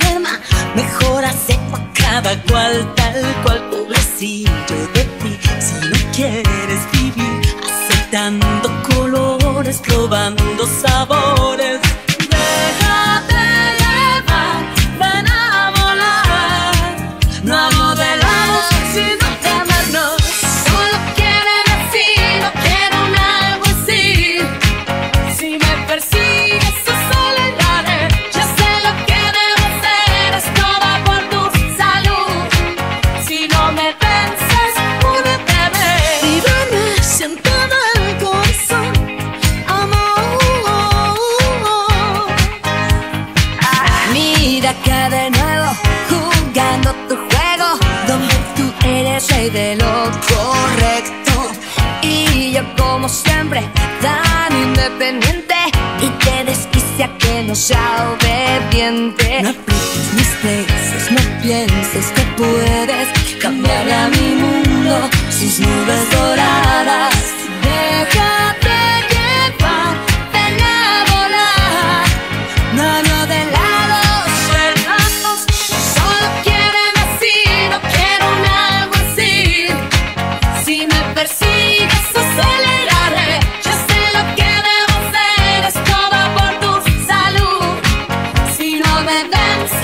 enferma. Mejor acepto a cada cual tal cual, pobrecillo de ti. Si no quieres vivir aceptando colores, probando sabores, déjate llevar, ven a volar. No hago de lados sino temernos. Solo quiero decir, no quiero un algo así. Si me persigues o soledades, yo sé lo que debo hacer. Es todo por tu salud. Si no me vences, únete a mí. Y duerme, siento el corazón, amor. Mira que de nuevo jugando tu juego, donde tú eres rey de lo correcto y yo como siempre tan independiente, y te desquicia que no sea obediente. No aprietes mis places, no pienses que puedes cambiarle a mi mundo sus nubes doradas. Déjate llevar, ven a volar. No hablo de lados, relatos. Solo quiero decir, no quiero un algo así. Si me persigues o aceleraré, yo sé lo que debo hacer. Es todo por tu salud. Si no me vences,